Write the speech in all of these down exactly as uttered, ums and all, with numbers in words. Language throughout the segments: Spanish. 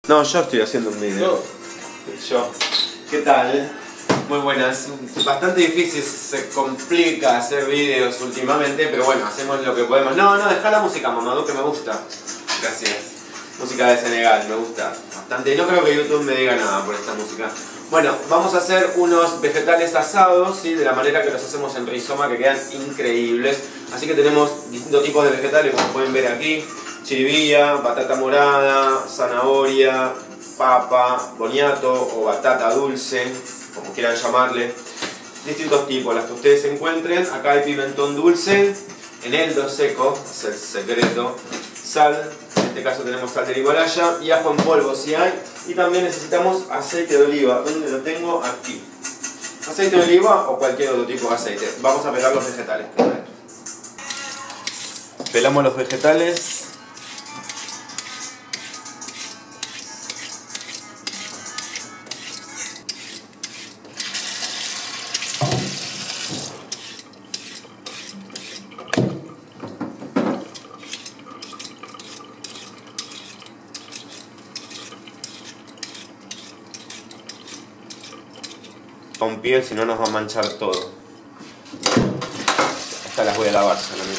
No, yo estoy haciendo un video. No. Yo. ¿Qué tal? Muy buenas. Bastante difícil, se complica hacer videos últimamente, pero bueno, hacemos lo que podemos. No, no, deja la música, Mamadou, que me gusta. Gracias. Música de Senegal, me gusta bastante. No creo que YouTube me diga nada por esta música. Bueno, vamos a hacer unos vegetales asados, ¿sí? De la manera que los hacemos en Rizoma, que quedan increíbles. Así que tenemos distintos tipos de vegetales, como pueden ver aquí. Chiribía, batata morada, zanahoria, papa, boniato o batata dulce, como quieran llamarle. Distintos tipos, las que ustedes encuentren. Acá hay pimentón dulce, eneldo seco, es el secreto, sal, en este caso tenemos sal del Himalaya, y ajo en polvo si hay. Y también necesitamos aceite de oliva, ¿dónde lo tengo? Aquí. Aceite de oliva o cualquier otro tipo de aceite. Vamos a pelar los vegetales primero. Pelamos los vegetales. Con piel, si no nos va a manchar todo. Estas las voy a lavar solamente.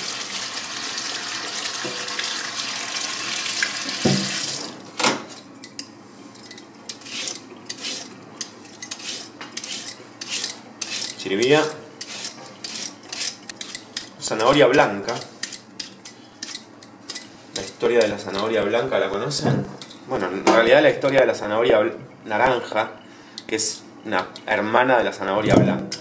Chiribía. Zanahoria blanca. La historia de la zanahoria blanca, ¿la conocen? Bueno, en realidad la historia de la zanahoria naranja, que es una hermana de la zanahoria blanca.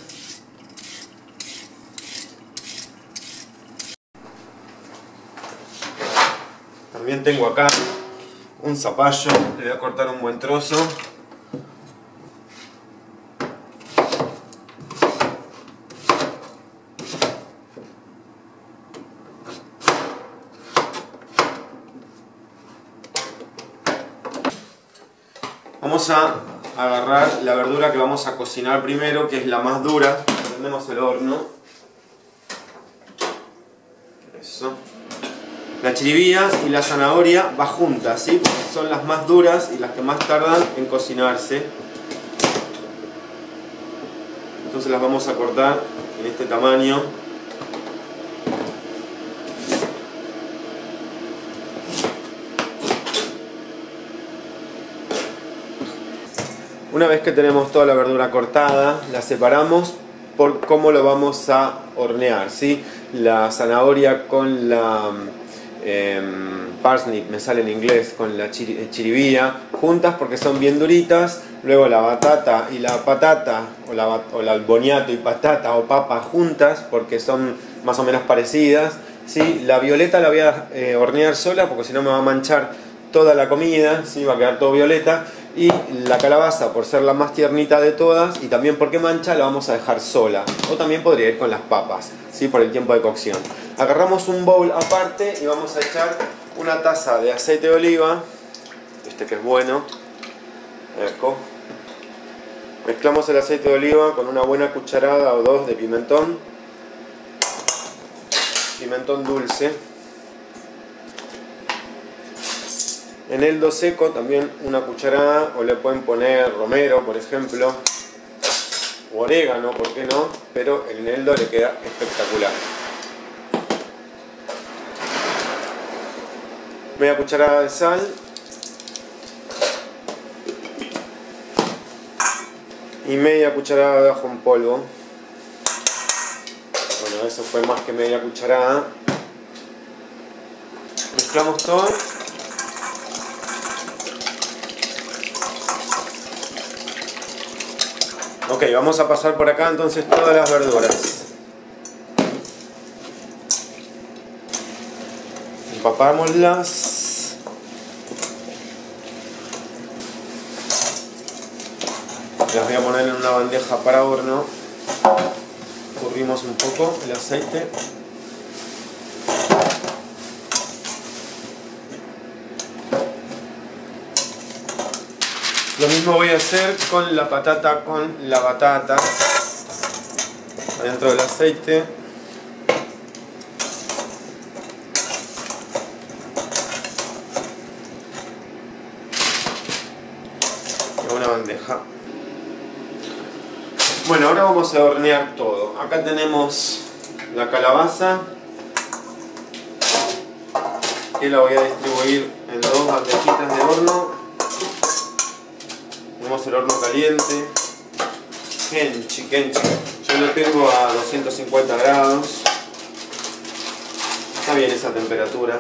También tengo acá un zapallo, le voy a cortar un buen trozo. Vamos a agarrar la verdura que vamos a cocinar primero, que es la más dura. Prendemos el horno. Eso. La chiribía y la zanahoria va juntas, ¿sí? Porque son las más duras y las que más tardan en cocinarse. Entonces las vamos a cortar en este tamaño. Una vez que tenemos toda la verdura cortada, la separamos por cómo lo vamos a hornear, ¿sí? La zanahoria con la eh, parsnip, me sale en inglés, con la chiribía, juntas porque son bien duritas. Luego la batata y la patata, o la, o la boniato y patata o papa juntas porque son más o menos parecidas, ¿sí? La violeta la voy a eh, hornear sola porque si no me va a manchar toda la comida, ¿sí? Va a quedar todo violeta. Y la calabaza, por ser la más tiernita de todas y también porque mancha, la vamos a dejar sola. O también podría ir con las papas, ¿sí? Por el tiempo de cocción. Agarramos un bowl aparte y vamos a echar una taza de aceite de oliva, este que es bueno. Eco. Mezclamos el aceite de oliva con una buena cucharada o dos de pimentón. Pimentón dulce. Eneldo seco, también una cucharada, o le pueden poner romero, por ejemplo, o orégano, ¿por qué no? Pero el eneldo le queda espectacular. Media cucharada de sal. Y media cucharada de ajo en polvo. Bueno, eso fue más que media cucharada. Mezclamos todo. Ok, vamos a pasar por acá entonces todas las verduras. Empapámoslas. Las voy a poner en una bandeja para horno. Escurrimos un poco el aceite. Lo mismo voy a hacer con la patata, con la batata. Adentro del aceite. a una bandeja. Bueno, ahora vamos a hornear todo. Acá tenemos la calabaza, que la voy a distribuir en dos bandejitas de horno. Tenemos el horno caliente. Kenchi, Kenchi. Yo lo tengo a doscientos cincuenta grados. Está bien esa temperatura.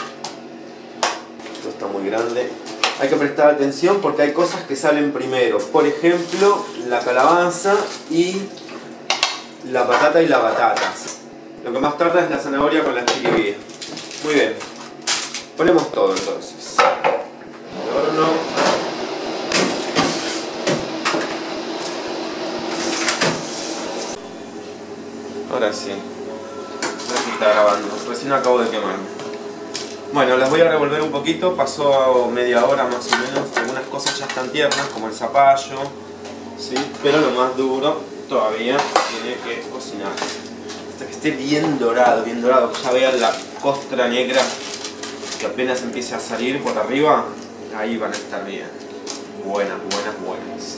Esto está muy grande. Hay que prestar atención porque hay cosas que salen primero. Por ejemplo, la calabaza y la patata y la batata. Lo que más tarda es la zanahoria con la chiribía. Muy bien. Ponemos todo entonces. El horno. Ahora sí. No sé si está grabando. Recién acabo de quemarme. Bueno, las voy a revolver un poquito, pasó media hora más o menos, algunas cosas ya están tiernas como el zapallo, ¿sí? Pero lo más duro todavía tiene que cocinar. Hasta que esté bien dorado, bien dorado, que ya vean la costra negra que apenas empiece a salir por arriba, ahí van a estar bien. Buenas, buenas, buenas.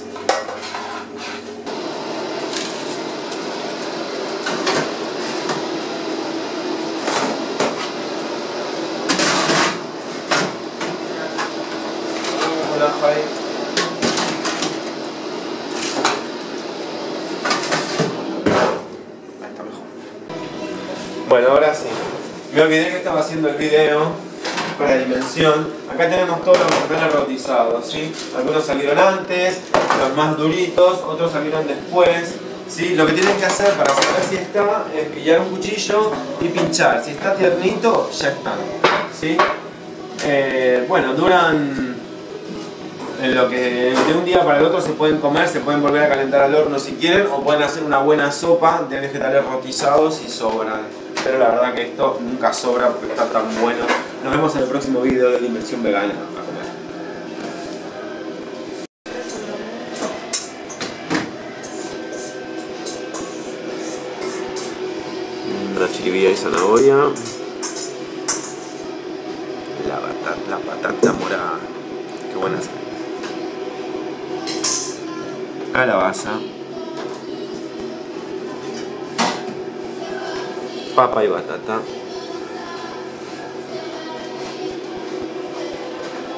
Ahí está mejor. Bueno, ahora sí. Me olvidé que estaba haciendo el video con la dimensión. Acá tenemos todos los mortales rotizados, ¿sí? Algunos salieron antes, los más duritos, otros salieron después, ¿sí? Lo que tienen que hacer para saber si está es pillar un cuchillo y pinchar. Si está tiernito, ya están, ¿sí? Eh, bueno, duran... En lo que de un día para el otro se pueden comer, se pueden volver a calentar al horno si quieren, o pueden hacer una buena sopa de vegetales rotizados y sobran. Pero la verdad que esto nunca sobra porque está tan bueno. Nos vemos en el próximo video de Dimensión Vegana a comer. La chiribía y zanahoria. La batata, la patata morada. Qué buena es. Calabaza, papa y batata.